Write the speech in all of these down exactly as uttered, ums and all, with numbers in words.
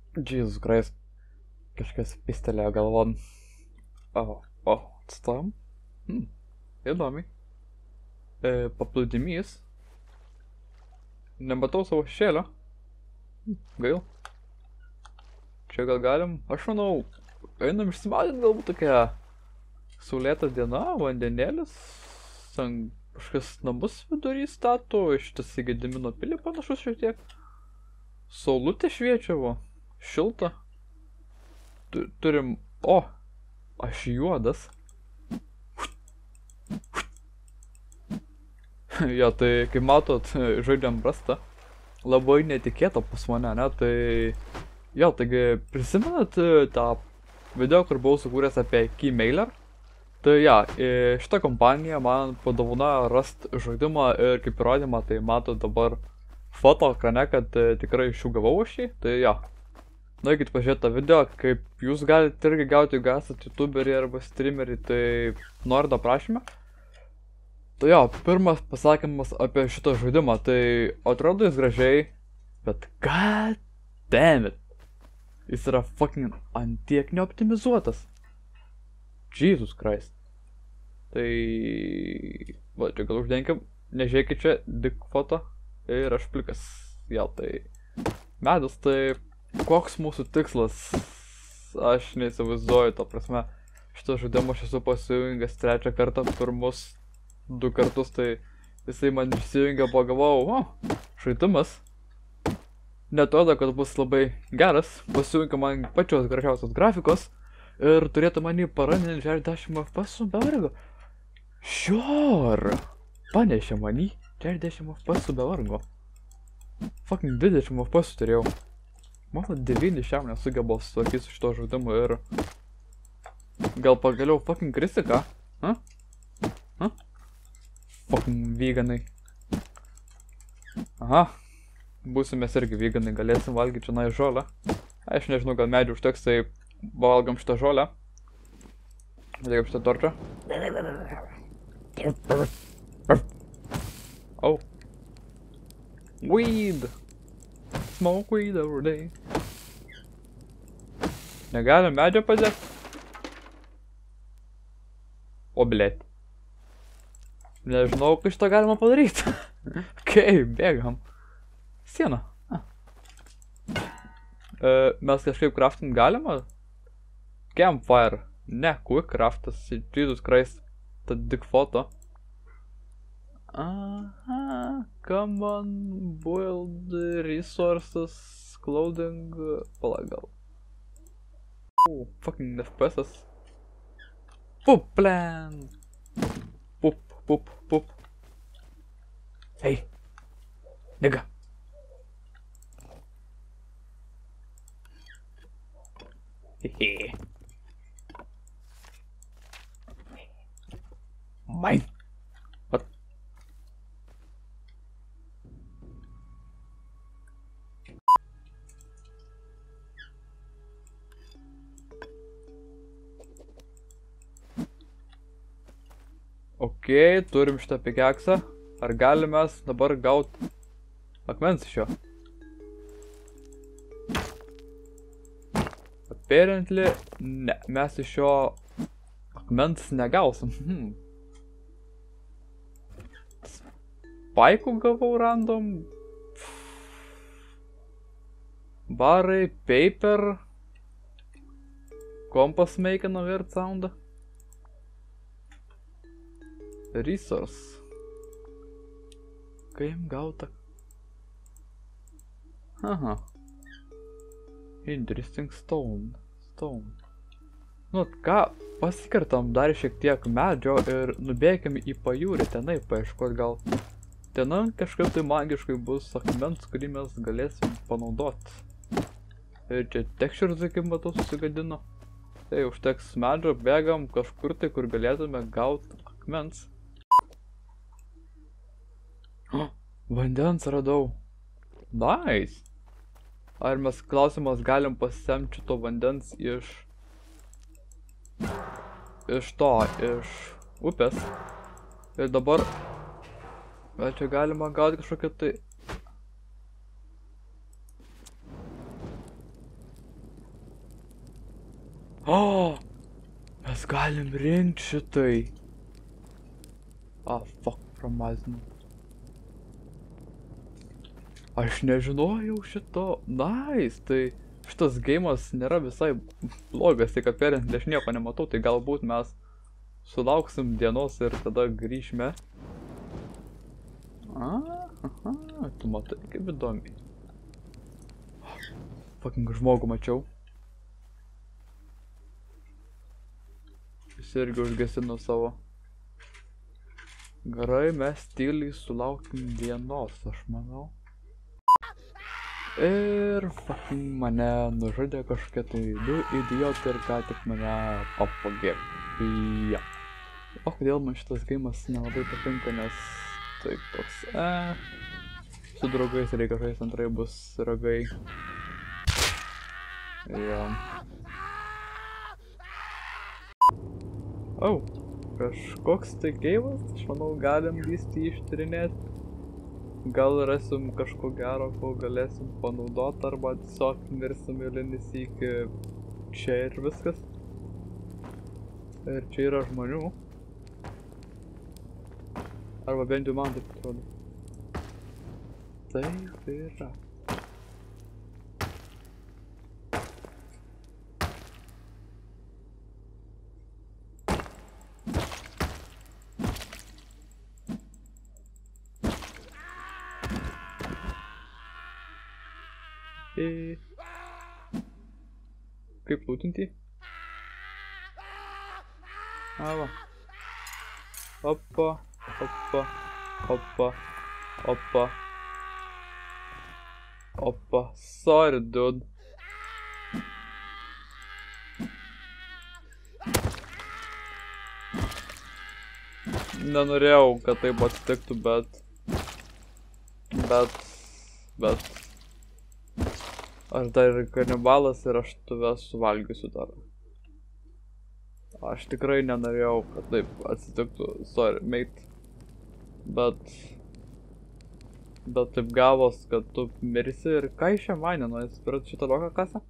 Jesus Christ. Kažkas pistelėjo galvon. O, o, atstojom. Hmm, įdomiai. E, paplūdimys. Nematau savo šešėlio. Hmm, gail. Čia gal galim, aš manau, einam išsimaudyti galbūt tokia saulėta diena, vandenėlis, ant kažkas namus vidury stato, šitas į Gedimino pilį panašus šiek tiek. Saulutė šviečia, vo, šilta. Tu, turim, o, aš juodas. Jo, tai kaip matot, žaidžiam brastą. Labai netikėta pas mane, ne, tai... Jo, taigi prisimenat tą video, kur buvau sukūręs apie Keymailer? Tai ja, šitą kompaniją man padovanojo rast žaidimą ir kaip įrodymą, tai matot dabar foto ekrane, kad tikrai iš jų gavau aš jį, tai ja. Nueikit pažiūrėti tą video, kaip jūs galite irgi gauti, jeigu esate youtuberiai arba streameriai, tai nuorodą aprašyme. Tai jo, pirmas pasakymas apie šitą žaidimą, tai atrodo jis gražiai, bet god damn it. Jis yra fucking antiek neoptimizuotas. Jesus Christ. Tai... Va, čia gal uždenkim, nežiūrėkit čia, dik foto ir aš plikas. Ja, tai... Medus, tai... Koks mūsų tikslas? Aš neįsivaizduoju, to prasme. Šitą žaidimą aš esu pasijungęs trečią kartą, pirmus du kartus, tai jisai man išsijungė, pagavau, o, žaidimas. Netrodo, kad bus labai geras, pasijungia man pačios gražiausios grafikos ir turėtų man jį paraninti šešiasdešimt F P S be vargo. Sure, panešė man jį šešiasdešimt F P S be vargo. Fucking dvidešimt F P S turėjau. Mano devyni šiam nesugeba sutvarkyti su šito žaidimu ir... Gal pagaliau fucking kristika? Ha? Ha? Fucking veganai. Aha. Būsimės irgi veganai, galėsim valgyti čia nai žolę. Aš nežinau, gal medžių užteks, tai valgam šitą žolę. Dėkam šitą torčią. Oh. Weed. Smoke weed every day. Negalim medžio padėti. O, blėt. Nežinau, kaip šitą galima padaryti. Okei, bėgam. Siena. Ah. E, mes kažkaip crafting galima? Campfire. Ne, quick craftas. Jesus Christ. Ta dik foto. Aha. Come on. Build resources. Clothing. Pala gal. Oh, fucking F P S. Pup plan. Pup, pup, pup. Hey. Nigga. Hehe. Mine. What? Okei, turim šitą pikeksą. Ar galim mes dabar gauti akmens iš jo? Apparently, ne, mes iš jo akmens negausim. Hmm. Spaikų gavau random. Barai, paper. Kompas making a weird sound. Resource. Kaip gauta? Aha. Interesting stone. Stone. Nu, ką, pasikartam dar šiek tiek medžio ir nubėkim į pajūrį tenai paieškot gal. Ten kažkaip tai magiškai bus akmens, kurį mes galėsim panaudoti. Ir čia textures, kaip matau, susigadino. Tai užteks medžio, bėgam kažkur tai, kur galėtume gauti akmens. Oh, vandens radau. Nice. Ar mes klausimas galim pasisemti šito vandens iš... Iš to, iš upės. Ir dabar... Bet čia galima gauti kažkokią tai... O, mes galim rinkti šitai. Ah, fuck, pramazinau. Aš nežinojau šito. Nice, tai šitas geimas nėra visai blogas, tik apėrint, aš nieko nematau, tai galbūt mes sulauksim dienos ir tada grįžime. A, aha, tu matai, kaip įdomiai. Fucking žmogų mačiau. Jis irgi užgesino savo. Gerai, mes tyliai sulaukim dienos, aš manau. Ir fucking mane nužudė kažkokie tai du idiotai ir ką tik mane apvogė. Ja. O kodėl man šitas geimas nelabai patinka, nes taip toks, e, su draugais reikia žaisti, antrai bus ragai. Ja. Au, kažkoks tai geimas, aš manau galim vystį ištyrinėti. Gal rasim kažko gero, ko galėsim panaudoti, arba tiesiog mirsim eilinį sykį čia ir viskas. Ir čia yra žmonių. Arba bent jau man taip atrodo. Taip yra. E... Kaip lūtinti? A, va. Opa, opa, opa, opa. Opa, sorry, dude. Nenorėjau, kad taip atsitiktų, bet... Bet... Bet... Aš dar kanibalas ir aš tave suvalgysiu dar. Aš tikrai nenorėjau, kad taip atsitiktų, sorry, mate. Bet... Bet taip gavos, kad tu mirsi ir ką iš čia manė, nu, įspirat šitą loką kasą?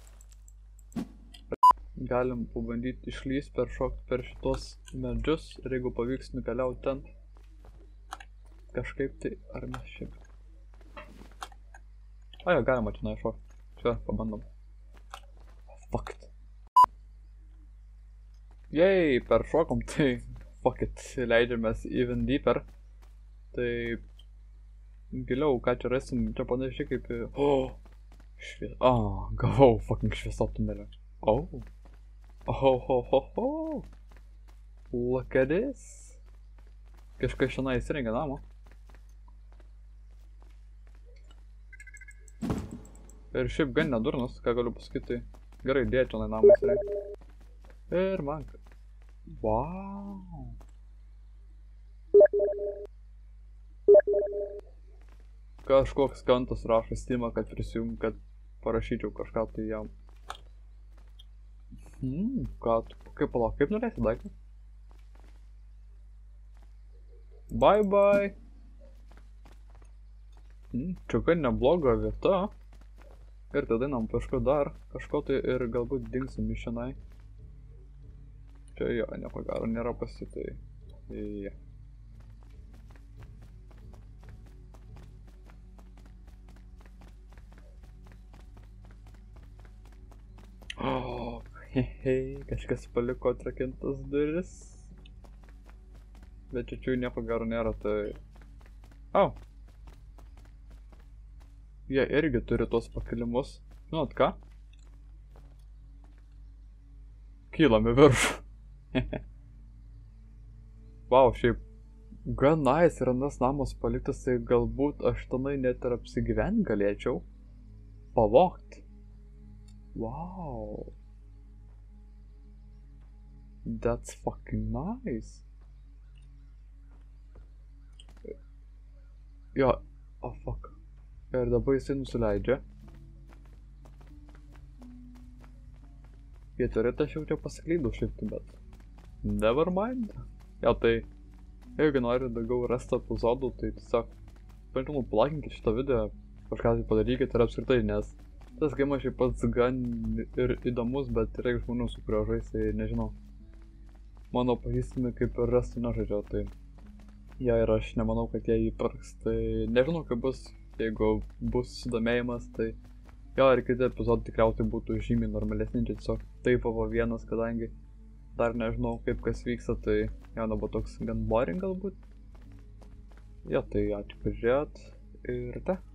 Galim pabandyti išlys per šokti per šitos medžius ir jeigu pavyks nukeliauti ten. Kažkaip tai, ar mes šiaip. O jo, galima čia naišokti. Čia, pabandom. Fuck it. Jei, per šokom, tai fuck it, leidžiamės even deeper. Tai giliau, ką čia rasim, čia panašiai kaip... Oh, švies... Oh, gavau fucking šviesotunelį. Oh. Oh, oh, oh, oh. Look at this. Kažkas šiandien įsirengia namą. Ir šiaip gan nedurnas, ką galiu pasakyti. Gerai, dėja čia namą įsirengia. Ir man... Wow. Kažkoks kantas rašo Steamą, kad prisijung, kad parašyčiau kažką tai jam. Hmm, ką tu... Kaip palauk, kaip norėsi daiktą? Bye bye. Hmm, čia gan nebloga vieta. Ir tada einam kažko dar, kažko tai ir galbūt dingsim iš šiandien. Čia jo, nieko gero nėra pasitai. Ja. Oh, hei, kažkas paliko atrakintas duris. Bet čia čia nieko gero nėra, tai... Au. Jie irgi turi tos pakilimus. Žinot ką? Kylam į viršų. Wow, šiaip gan nice yra tas namas paliktas, tai galbūt aš tenai net ir apsigyvent galėčiau. Pavogt. Wow. That's fucking nice. Jo, oh fuck. Ir dabar jisai nusileidžia. Jie turėtų aš jau čia pasiklydau šiaip, bet... Never mind. Ja, tai... Jeigu nori daugiau rasti epizodų, tai tiesiog... Pažinau, palakinkit šitą video, kažką tai padarykit ir apskritai, nes... Tas gaimas šiaip pats gan ir įdomus, bet yra žmonių, su kurio žaisti, nežinau. Mano pažįstami kaip ir rastų nežaidžia, tai ja, ir aš nemanau, kad jie įpirks, tai nežinau, kaip bus, jeigu bus sudomėjimas, tai jo, ir kiti epizodai tikriausiai būtų žymiai normalesni, tiesiog taip buvo vienas, kadangi dar nežinau, kaip kas vyksta, tai jo, buvo toks gan boring galbūt. Jo, tai ačiū, kad žiūrėjot ir te.